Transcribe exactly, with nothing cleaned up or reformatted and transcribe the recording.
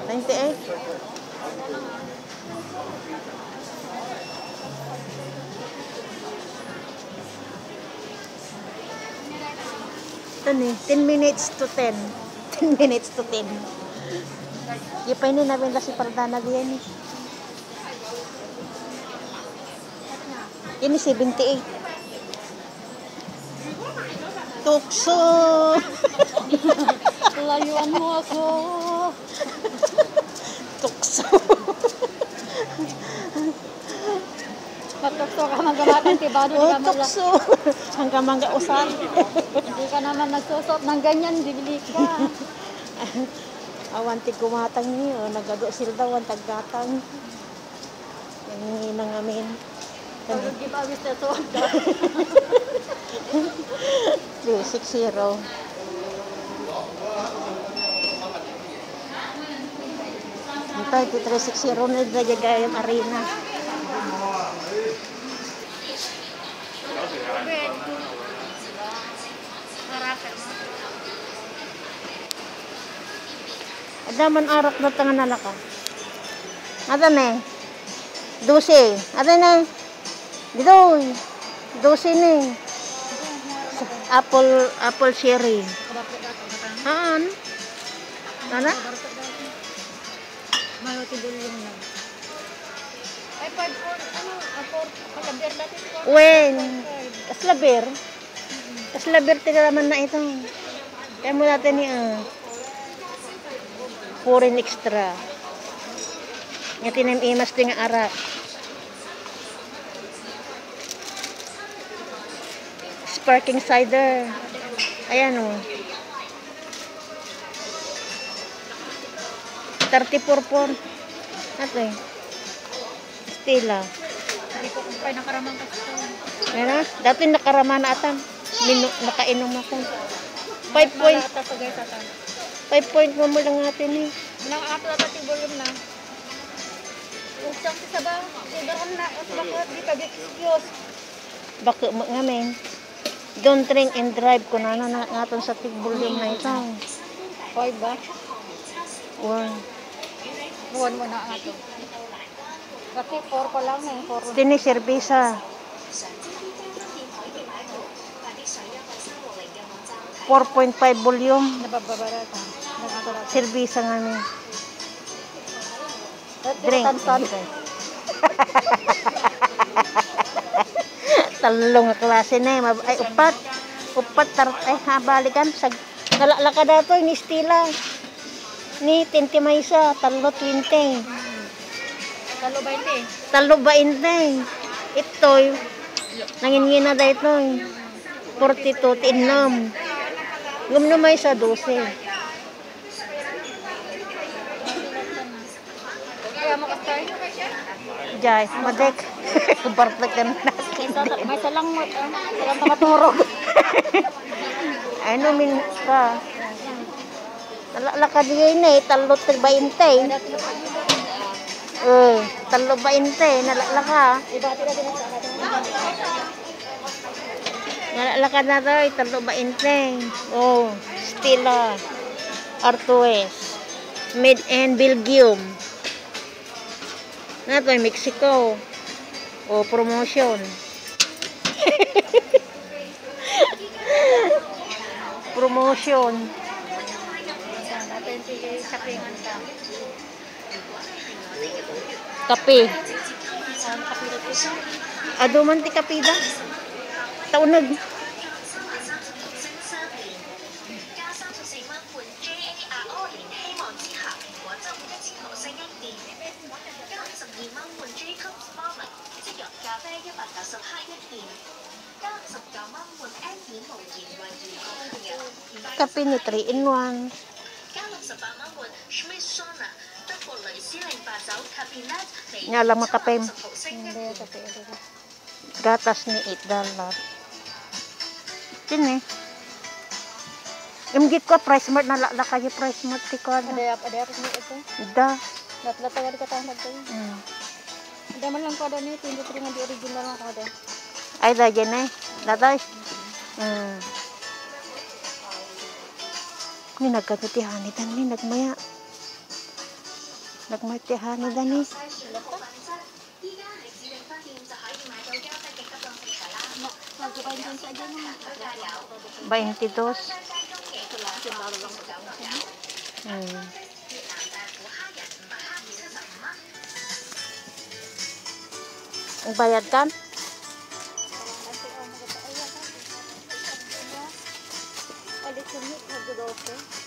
ninety-eight. Ito ni, ten minutes to ten. ten minutes to ten. Yung pa ini namin lang si Pardana diyan eh. Ini seventy-eight. Tukso! Layuan mo ako. Tukso! Pagtukso ka magamatang tibado di Oh, ka mala. tukso! Hanggang mangga usan. Hindi ka naman nagsusot ng ganyan, bibili ka. Awanti kumatang niyo, nagado sila daw ang taggatang. Yung nang amin. Pagod di ba wis na suot ka? three sixty. Ito, ito three sixty na nagagaya yung arena. Adaman arak na tangan nalaka. Ada ne? Dose. Ada ne? Dito. Dose ne. Apple apple cherry. Haan? Ano? Mayo tidul yung lang. Ay, five four, ano, four, pagkaber natin four. Wen. Kaslaber. Kaslaber tira naman na ito. Kaya mo natin ni ah. Foreign extra. Nga tinimimas din nga arak. Sparkling cider. Ayan o. thirty-four por. Ito eh. Stila. Hindi ko kung kayo nakaramang kasi ito. Meron? Dati nakarama na atan. Minu nakainom ako. five point. Malata sa guys atan. five point mo mo lang natin eh. Walang ato ata volume na. Usang sa ba? Sudahan na. At bakit di pag excuse. Baka nga men. Don't drink and drive ko na na natin sa tig-volume na ito. Five ba? One. Buwan mo na ang ato. Kasi four pa lang eh. Four. Dini serbisa. four point five volume. Nabababarata. Serbisa nga ni. Drink. Drink. Talong nga klase na eh. Ay, upat. Upat. Tar ay, habalikan. Sag nalalaka dato ni Stila. Ni twenty maysa. Talo twenty. Talo twenty. Talo twenty. Ito. Nangingina na ito. forty-two. Tinam. Gumno maysa twelve. Kaya mo ka-start? Jai, madek. Bartak ka na natin. May salang mo. Salang makaturog. Ano min ka? Nalaka diyan eh, talo twenty. Eh, talo twenty, nalalaka. Ibati na din sa akin. Nalalaka na daw, talo twenty. Oh, Stila. Artois. Made in Belgium. Na to, Mexico. Oh, promotion. Promotion. Natin sige kapingan ka. Kape. Ang kapilat ito. Ado man ti kapida. Taunag. Kape ni three in one. Nga lang makape. Hindi, kape ito. Gatas ni eight dollars. Sini. Imgit ko price mart na la kayo price mart ti ko ada. Ada ada apa ni ito? Da. Lat-lat tayo di katang nagto. Hmm. Ada man lang ko ada ni twenty-three nga di original nga kada. Ay da gen eh. Daday. Hmm. Ni nagkatutihan ni tan ni nagmaya. Nagmay tihani dani. Nagkabayin din sa dyan mga. twenty-two. Ito lang, sundalo lang ko. Hmm. Ang bayad kan? Alit sumit, nagdodope.